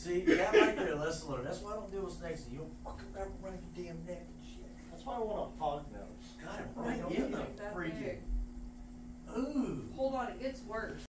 See, that right there, lesson learned. That's why I don't do what's next to you. You don't fucking grab around your damn neck and shit. That's why I want a hog nose. Got it right in the That freaking. big. Ooh. Hold on, it gets worse.